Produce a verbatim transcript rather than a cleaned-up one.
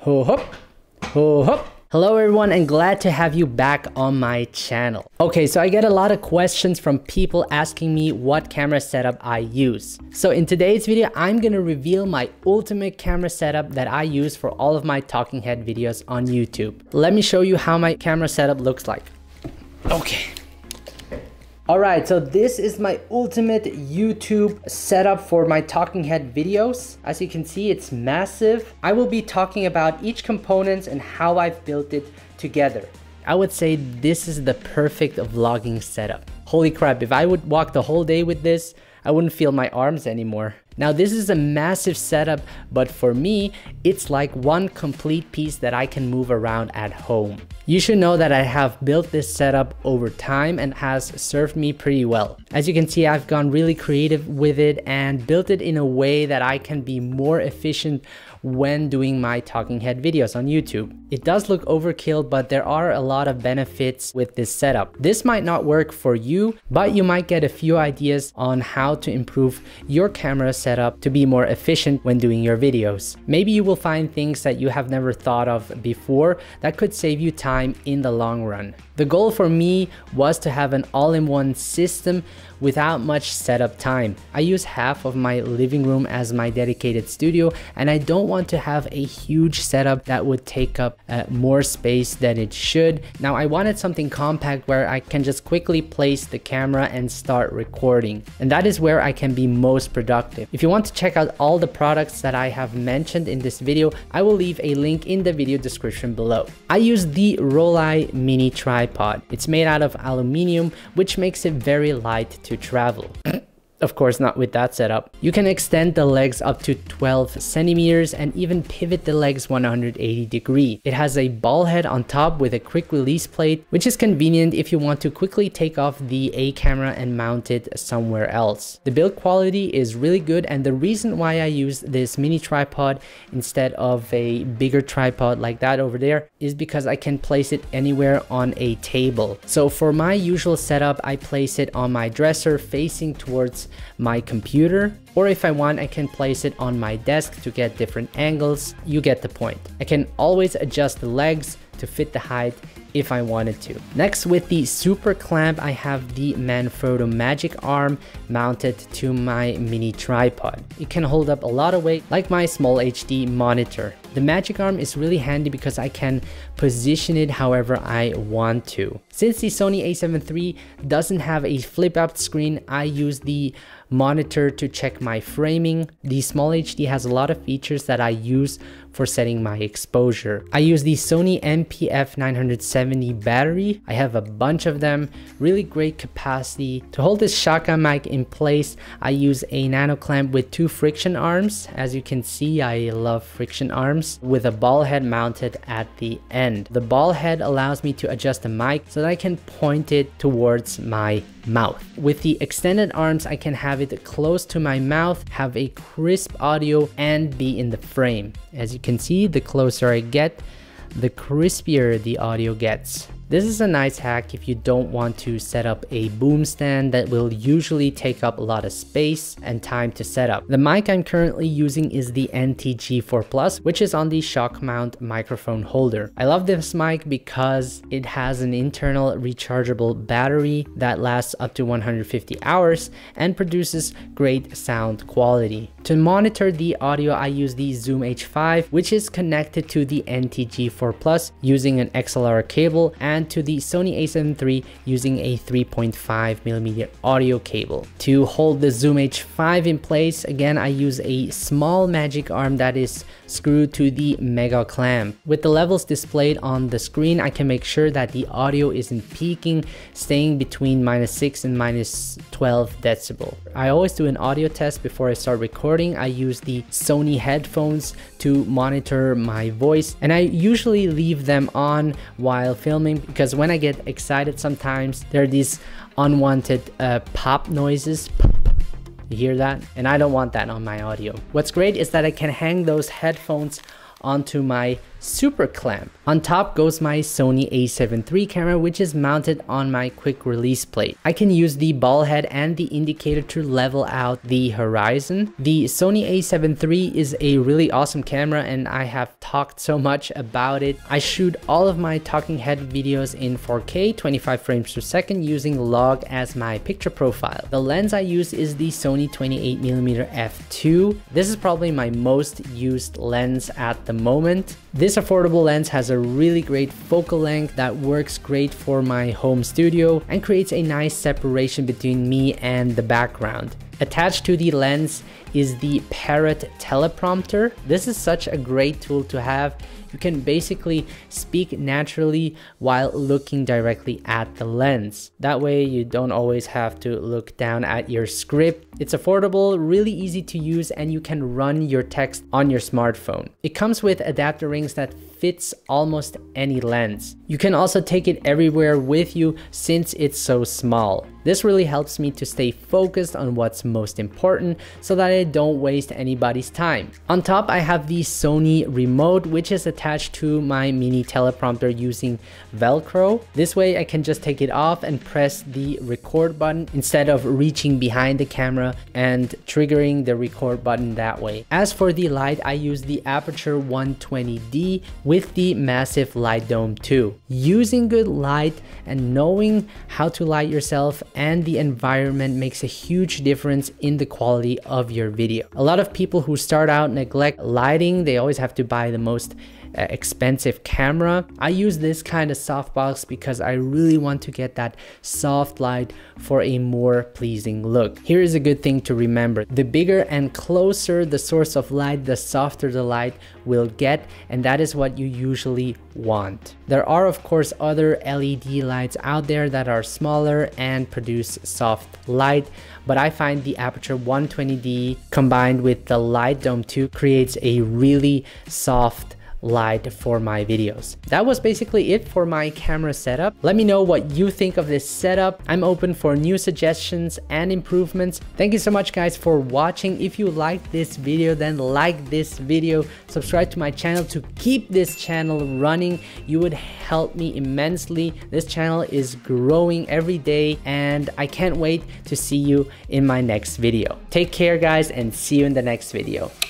Ho hop, ho hop. Hello everyone and glad to have you back on my channel. Okay, so I get a lot of questions from people asking me what camera setup I use. So in today's video, I'm gonna reveal my ultimate camera setup that I use for all of my talking head videos on YouTube. Let me show you how my camera setup looks like. Okay. Alright, so this is my ultimate YouTube setup for my talking head videos. As you can see, it's massive. I will be talking about each component and how I've built it together. I would say this is the perfect vlogging setup. Holy crap, if I would walk the whole day with this, I wouldn't feel my arms anymore. Now this is a massive setup, but for me, it's like one complete piece that I can move around at home. You should know that I have built this setup over time and has served me pretty well. As you can see, I've gone really creative with it and built it in a way that I can be more efficient when doing my talking head videos on YouTube. It does look overkill, but there are a lot of benefits with this setup. This might not work for you, but you might get a few ideas on how to improve your camera setup to be more efficient when doing your videos. Maybe you will find things that you have never thought of before that could save you time in the long run. The goal for me was to have an all-in-one system without much setup time. I use half of my living room as my dedicated studio, and I don't want to have a huge setup that would take up uh, more space than it should. Now I wanted something compact where I can just quickly place the camera and start recording, and that is where I can be most productive. If you want to check out all the products that I have mentioned in this video, I will leave a link in the video description below. I use the Rollei mini tripod. It's made out of aluminium, which makes it very light to travel. Of course, not with that setup. You can extend the legs up to twelve centimeters and even pivot the legs one hundred eighty degrees. It has a ball head on top with a quick release plate, which is convenient if you want to quickly take off the A camera and mount it somewhere else. The build quality is really good, and the reason why I use this mini tripod instead of a bigger tripod like that over there is because I can place it anywhere on a table. So for my usual setup, I place it on my dresser facing towards my computer, or if I want, I can place it on my desk to get different angles. You get the point. I can always adjust the legs to fit the height if I wanted to. Next, with the super clamp, I have the Manfrotto Magic Arm mounted to my mini tripod. It can hold up a lot of weight like my small H D monitor. The Magic Arm is really handy because I can position it however I want to. Since the Sony A seven three doesn't have a flip out screen, I use the monitor to check my framing. The small H D has a lot of features that I use for setting my exposure. I use the Sony M P F nine seventy battery. I have a bunch of them, really great capacity. To hold this shotgun mic in place, I use a nano clamp with two friction arms. As you can see, I love friction arms, with a ball head mounted at the end. The ball head allows me to adjust the mic so that I can point it towards my mouth. With the extended arms, I can have it close to my mouth, have a crisp audio, and be in the frame. As you can see, the closer I get, the crispier the audio gets. This is a nice hack if you don't want to set up a boom stand that will usually take up a lot of space and time to set up. The mic I'm currently using is the N T G four Plus, which is on the shock mount microphone holder. I love this mic because it has an internal rechargeable battery that lasts up to one hundred fifty hours and produces great sound quality. To monitor the audio, I use the Zoom H five, which is connected to the N T G four Plus using an X L R cable, and and to the Sony A seven three using a three point five millimeter audio cable. To hold the Zoom H five in place, again, I use a small magic arm that is screwed to the mega clamp. With the levels displayed on the screen, I can make sure that the audio isn't peaking, staying between minus six and minus twelve decibel. I always do an audio test before I start recording. I use the Sony headphones to monitor my voice, and I usually leave them on while filming because when I get excited, sometimes there are these unwanted uh, pop noises. You hear that? And I don't want that on my audio. What's great is that I can hang those headphones onto my super clamp. On top goes my Sony a seven three camera, which is mounted on my quick release plate. I can use the ball head and the indicator to level out the horizon. The Sony a seven three is a really awesome camera and I have talked so much about it. I shoot all of my talking head videos in four K, twenty-five frames per second using log as my picture profile. The lens I use is the Sony twenty-eight millimeter f two. This is probably my most used lens at the moment. This affordable lens has a really great focal length that works great for my home studio and creates a nice separation between me and the background. Attached to the lens is the Parrot teleprompter. This is such a great tool to have. You can basically speak naturally while looking directly at the lens. That way you don't always have to look down at your script. It's affordable, really easy to use, and you can run your text on your smartphone. It comes with adapter rings that fits almost any lens. You can also take it everywhere with you since it's so small. This really helps me to stay focused on what's most important so that I don't waste anybody's time. On top, I have the Sony remote, which is attached to my mini teleprompter using Velcro. This way I can just take it off and press the record button instead of reaching behind the camera and triggering the record button that way. As for the light, I use the Aputure one twenty D with the massive light dome too. Using good light and knowing how to light yourself and the environment makes a huge difference in the quality of your video. A lot of people who start out neglect lighting. They always have to buy the most Uh, expensive camera. I use this kind of softbox because I really want to get that soft light for a more pleasing look. Here is a good thing to remember. The bigger and closer the source of light, the softer the light will get, and that is what you usually want. There are of course other L E D lights out there that are smaller and produce soft light, but I find the Aputure one twenty D combined with the light dome two creates a really soft light for my videos. That was basically it for my camera setup. Let me know what you think of this setup. I'm open for new suggestions and improvements. Thank you so much guys for watching. If you liked this video, then like this video, subscribe to my channel to keep this channel running. You would help me immensely. This channel is growing every day and I can't wait to see you in my next video. Take care guys and see you in the next video.